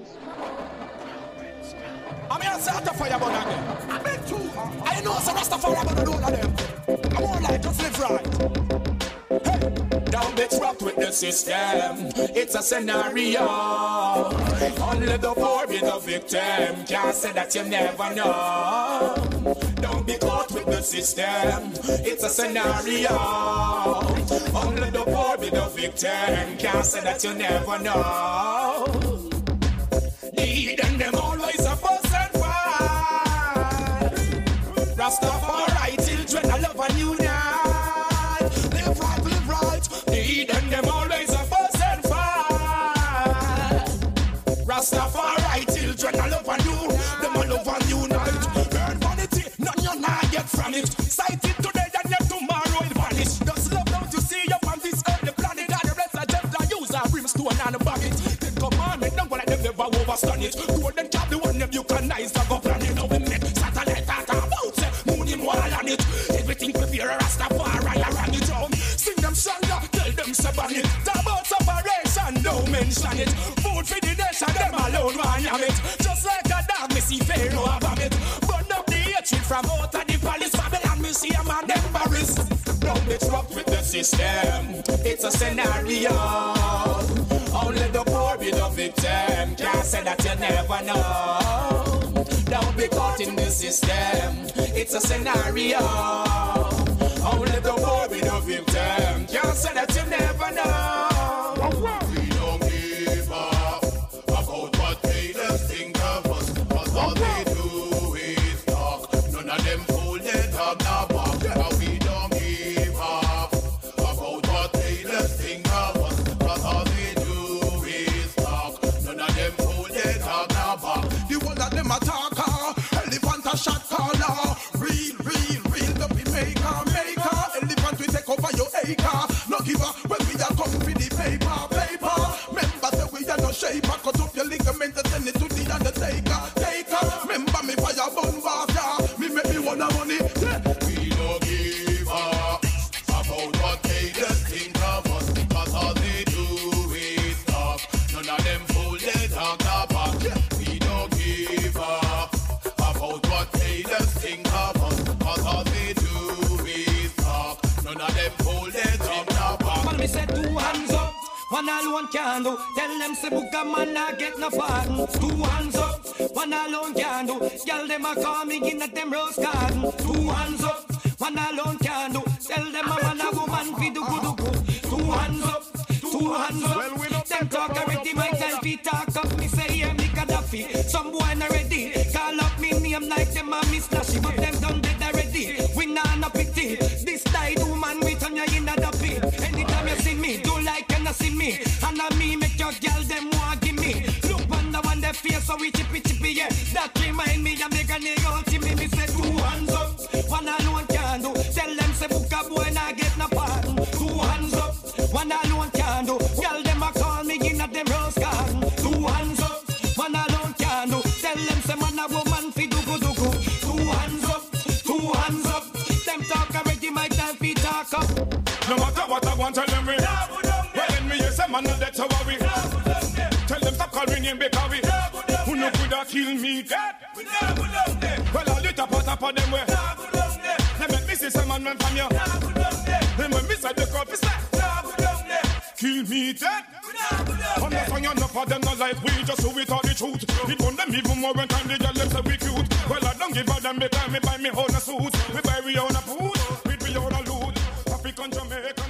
I'm here to start the fire burn again. I know some Rastafari burn all of them. I'm all like just live right. Hey, down bitch rocked with the system. It's a scenario. Only the poor be the victim. Can't say that you never know. Don't be caught with the system. It's a scenario. Only the poor be the victim. Can't say that you never know. Need and them always a fuss and fight. Rastafari children, I love and unite. Live right. Need and them always a fuss and fight. Rastafari children, I love and you. Them I love and unite. Burn vanity, none you not get from it. Sight it today and yet tomorrow it vanish. Just love don't you see you on this earth, the planet and the rest of them that use a brimstone and a bucket. The commandment, don't let them never overstand it. Golden cap, the one them you can nice to go planning. Now we make satellite talk about it. Moon in wall on it. Everything prepare a Rastafari around it down. Sing them stronger, tell them seven it. Talk about separation, don't mention it. Food for the nation, them alone want yam it. Just like a dog, me see Pharaoh have it. Burn up the hatred from out of the palace. Babylon, me see a man, them Paris. Now it's rough with the system. It's a scenario. Only the poor be the victim. Can't say that you never know. Don't be caught in the system. It's a scenario. Only the poor be the victim. Can't say that you never know. We don't give up about what haters think of us. But all they do is talk. None of them fool they talk now back. But we don't give up about what haters think of us. But all they do is talk. None of them fool they talk now back. The one that them attack, elephant a shot caller. Real, the be maker. Elephant we take over your acre. No giver when we are come for the paper. Remember that we are no shaper. Cut up your ligament and send it to the undertaker. Remember me fire bun water. Me make me wanna money. We don't give up about what haters think of us. Cause all they do is talk. None of them fool they talk about. We don't give up about what haters think of us. Cause all they do is talk. None of them fool they talk about. Man, me say 2 hands up. One alone can do. Tell them say book a man not get no fun. 2 hands up. One alone can do. Girl them a call me in at them rose garden. 2 hands up. One alone can do. Tell them a man a woman fi do good. 2 hands up. 2 hands up. Well, we not them talk already. My time fi talk up. Me say yeah me Gaddafi. Some boy not ready. Call up me name like them a Miss Lashy. But them done dead already. We nah no pity. This tight woman we turn you in the pit. Anytime you see me, do like you not see me. And a me make your girl them want give me. Look on the one they face so we chippy yeah. That remind me of me granny out to me. Me say 2 hands up, one alone can do. Tell them say book a boy not get no pardon. 2 hands up, one alone can do. Girl them a call me in at them rose garden. 2 hands up, one alone can do. Tell them say man a woman fi do. 2 hands up, 2 hands up. Them talk already my time fi talk up. No matter what I want, tell them we. When me yes, I'm not that so worry. Tell them stop calling me because who no coulda kill me dead. Well, I'll lit up on them way. They make me see some man from you. They make me say the crowd is kill me dead. On the song enough for them not like we just do it all the truth. It won them even more when time they get them say we cute. Well, I don't give a damn because me buy me own a suit. We buy we own a food, we own a loot. African Jamaica.